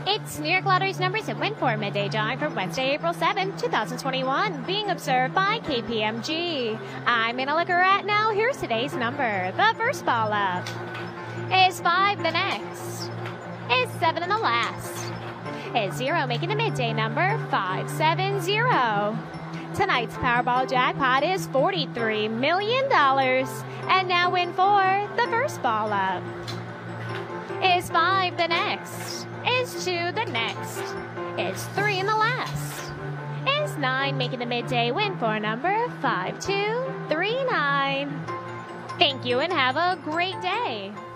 It's New York Lottery's numbers that win for midday drawing for Wednesday, April 7, 2021, being observed by KPMG. I'm Anna Liquorat. Now, here's today's number. The first ball up is 5 the next, is 7 in the last, is 0 making the midday number 570. Tonight's Powerball jackpot is $43 million. And now in for the first ball up is 5 the next, is 2 the next, is 3 in the last, is 9 making the midday win for number 5239. Thank you and have a great day.